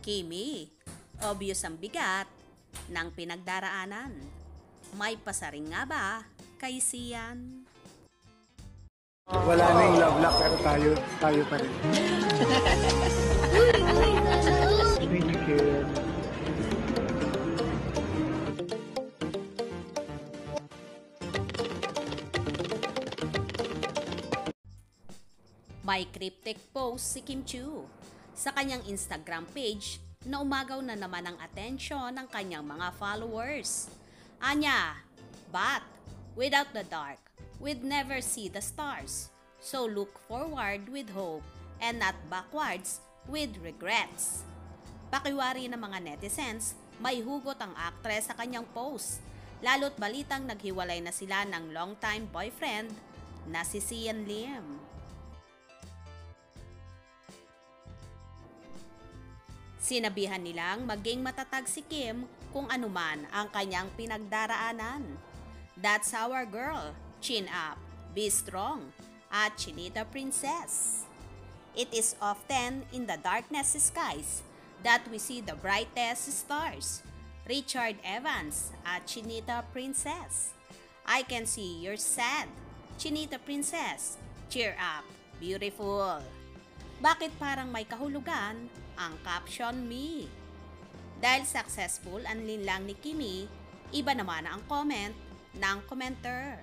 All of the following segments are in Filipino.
Kimi, obvious ang bigat ng pinagdaraanan. May pasaring nga ba kay Sian? Wala na yung love lock pero tayo pa rin. Thank you, Kim. May cryptic post si Kim Chiu sa kanyang Instagram page na umagaw na naman ang atensyon ng kanyang mga followers. Anya, but without the dark, we'd never see the stars. So look forward with hope and not backwards with regrets. Pakiwari ng mga netizens, may hugot ang aktres sa kanyang post. Lalo't balitang naghiwalay na sila ng long-time boyfriend na si Sian Lim. Sinabihan nilang maging matatag si Kim kung anuman ang kanyang pinagdaraanan. That's our girl, chin up, be strong, at Chinita Princess. It is often in the darkness skies that we see the brightest stars. Richard Evans at Chinita Princess. I can see you're sad, Chinita Princess. Cheer up, beautiful. Bakit parang may kahulugan ang caption me? Dahil successful ang linlang ni Kimi, iba naman ang comment ng commenter.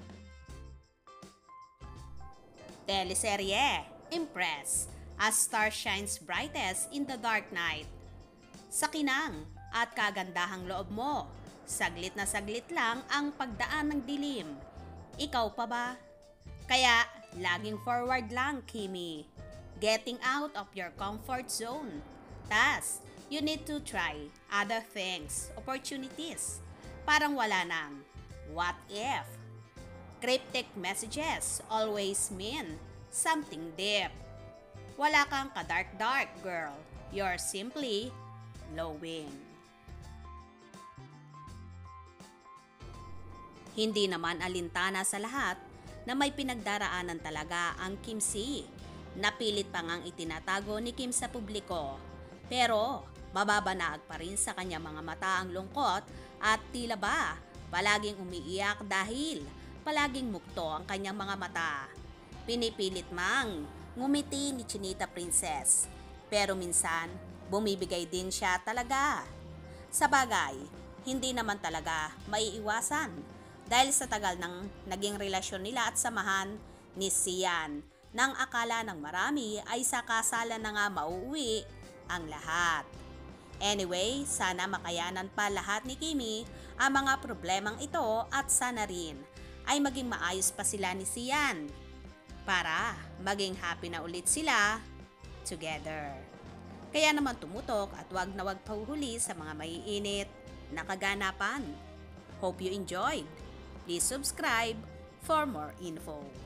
Teleserye, Impress, as star shines brightest in the dark night. Sa kinang at kagandahang loob mo, saglit na saglit lang ang pagdaan ng dilim. Ikaw pa ba? Kaya laging forward lang, Kimi. Getting out of your comfort zone. Tas, you need to try other things, opportunities. Parang wala nang what if. Cryptic messages always mean something deep. Wala kang ka-dark girl. You're simply glowing. Hindi naman alintana sa lahat na may pinagdaraanan talaga ang Kim C. Napilit pa ngang itinatago ni Kim sa publiko. Pero mababanaag pa rin sa kanya mga mata ang lungkot at tila ba palaging umiiyak dahil palaging mukto ang kanyang mga mata. Pinipilit mang ngumiti ni Chinita Princess. Pero minsan bumibigay din siya talaga. Sa bagay, hindi naman talaga maiiwasan dahil sa tagal ng naging relasyon nila at samahan ni Sian. Nang akala ng marami ay sa kasalan na nga mauuwi ang lahat. Anyway, sana makayanan pa lahat ni Kimi ang mga problemang ito at sana rin ay maging maayos pa sila ni Sian para maging happy na ulit sila together. Kaya naman tumutok at wag na wag pahuhuli sa mga maiinit na kaganapan. Hope you enjoyed. Please subscribe for more info.